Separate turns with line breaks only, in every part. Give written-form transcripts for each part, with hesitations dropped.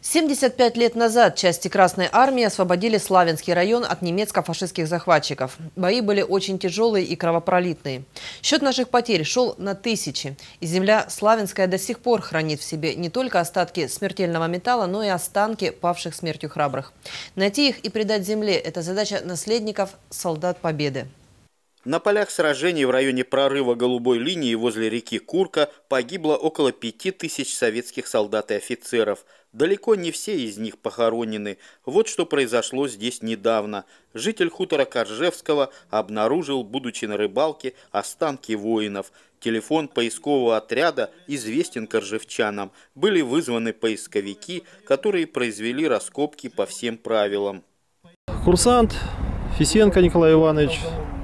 75 лет назад части Красной Армии освободили Славянский район от немецко-фашистских захватчиков. Бои были очень тяжелые и кровопролитные. Счет наших потерь шел на тысячи. И земля Славянская до сих пор хранит в себе не только остатки смертельного металла, но и останки павших смертью храбрых. Найти их и предать земле – это задача наследников солдат Победы.
На полях сражений в районе прорыва Голубой линии возле реки Курка погибло около 5000 советских солдат и офицеров. Далеко не все из них похоронены. Вот что произошло здесь недавно. Житель хутора Коржевского обнаружил, будучи на рыбалке, останки воинов. Телефон поискового отряда известен коржевчанам. Были вызваны поисковики, которые произвели раскопки по всем правилам.
Курсант Фисенко Николай Иванович,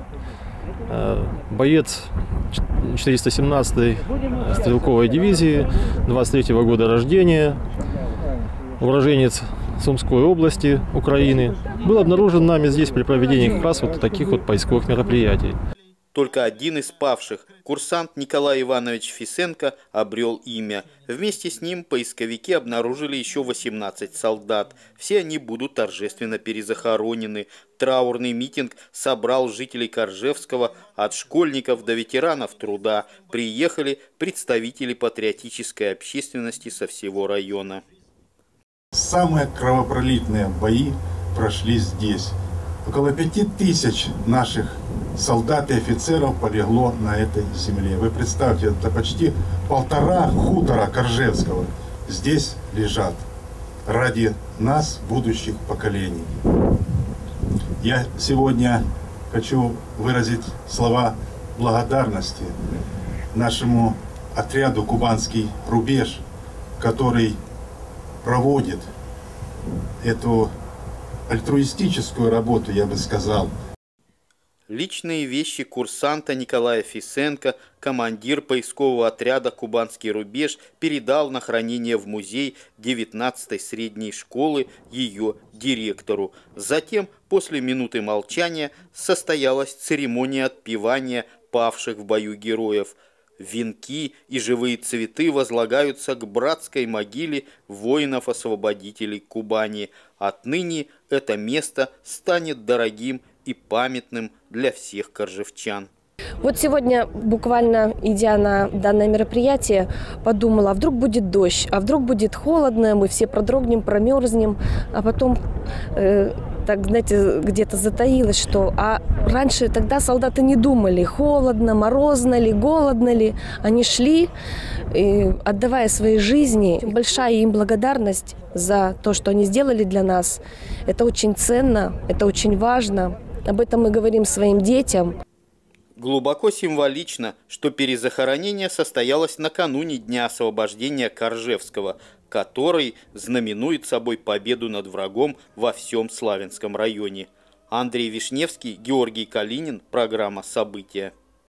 боец 417-й стрелковой дивизии, 23-го года рождения, уроженец Сумской области Украины, был обнаружен нами здесь при проведении как раз вот таких вот поисковых мероприятий.
Только один из павших, курсант Николай Иванович Фисенко, обрел имя. Вместе с ним поисковики обнаружили еще 18 солдат. Все они будут торжественно перезахоронены. Траурный митинг собрал жителей Коржевского, от школьников до ветеранов труда. Приехали представители патриотической общественности со всего района.
Самые кровопролитные бои прошли здесь. Около 5000 наших солдат и офицеров полегло на этой земле. Вы представьте, это почти 1,5 хутора Коржевского здесь лежат ради нас, будущих поколений. Я сегодня хочу выразить слова благодарности нашему отряду «Кубанский рубеж», который проводит эту альтруистическую работу, я бы сказал.
Личные вещи курсанта Николая Фисенко командир поискового отряда «Кубанский рубеж» передал на хранение в музей 19-й средней школы ее директору. Затем, после минуты молчания, состоялась церемония отпевания павших в бою героев. Венки и живые цветы возлагаются к братской могиле воинов-освободителей Кубани. Отныне это место станет дорогим и памятным для всех коржевчан.
Вот сегодня, буквально идя на данное мероприятие, подумала, а вдруг будет дождь, а вдруг будет холодно, мы все продрогнем, промерзнем, а потом, так, знаете, где-то затаилось, что раньше тогда солдаты не думали, холодно, морозно ли, голодно ли, они шли, отдавая свои жизни. Большая им благодарность за то, что они сделали для нас. Это очень ценно, это очень важно. Об этом мы говорим своим детям.
Глубоко символично, что перезахоронение состоялось накануне Дня освобождения Коржевского, который знаменует собой победу над врагом во всем Славянском районе. Андрей Вишневский, Георгий Калинин. Программа «События».